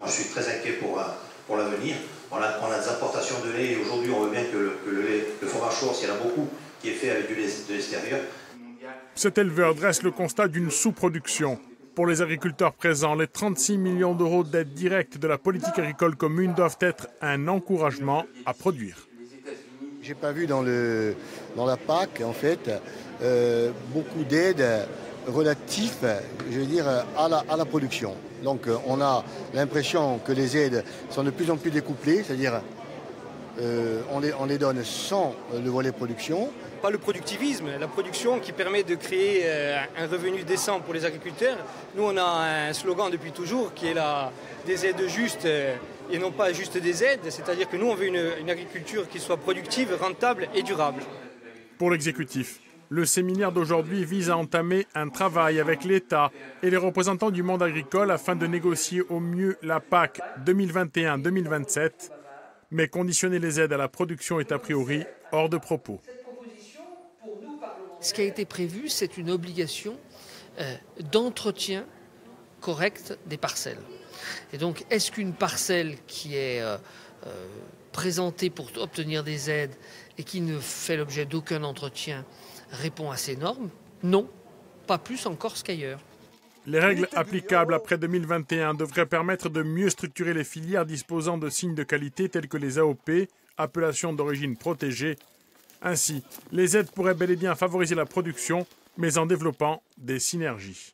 Je suis très inquiet pour l'avenir. On a des importations de lait et aujourd'hui on veut bien que le fromage chaud, s'il y en a beaucoup, qui est fait avec du lait de l'extérieur. Cet éleveur dresse le constat d'une sous-production. Pour les agriculteurs présents, les 36 millions d'euros d'aide directe de la politique agricole commune doivent être un encouragement à produire. J'ai pas vu dans la PAC, en fait, beaucoup d'aides relatives, je veux dire, à la production. Donc on a l'impression que les aides sont de plus en plus découplées, c'est-à-dire on les donne sans le volet production. Pas le productivisme, la production qui permet de créer un revenu décent pour les agriculteurs. Nous, on a un slogan depuis toujours qui est des aides justes et non pas juste des aides. C'est-à-dire que nous, on veut une agriculture qui soit productive, rentable et durable. Pour l'exécutif, le séminaire d'aujourd'hui vise à entamer un travail avec l'État et les représentants du monde agricole afin de négocier au mieux la PAC 2021-2027. Mais conditionner les aides à la production est a priori hors de propos. Ce qui a été prévu, c'est une obligation d'entretien correct des parcelles. Et donc, est-ce qu'une parcelle qui est présentée pour obtenir des aides et qui ne fait l'objet d'aucun entretien répond à ces normes? Non, pas plus en Corse qu'ailleurs. Les règles applicables après 2021 devraient permettre de mieux structurer les filières disposant de signes de qualité tels que les AOP, appellations d'origine protégée. Ainsi, les aides pourraient bel et bien favoriser la production, mais en développant des synergies.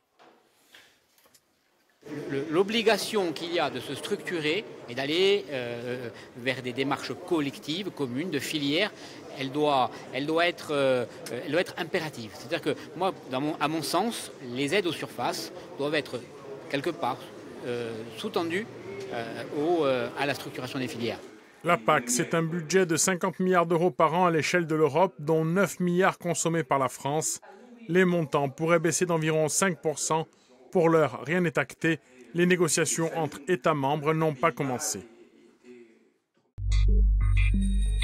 L'obligation qu'il y a de se structurer et d'aller vers des démarches collectives, communes, de filières, elle doit être impérative. C'est-à-dire que moi, à mon sens, les aides aux surfaces doivent être quelque part sous-tendues à la structuration des filières. La PAC, c'est un budget de 50 milliards d'euros par an à l'échelle de l'Europe, dont 9 milliards consommés par la France. Les montants pourraient baisser d'environ 5%. Pour l'heure, rien n'est acté. Les négociations entre États membres n'ont pas commencé.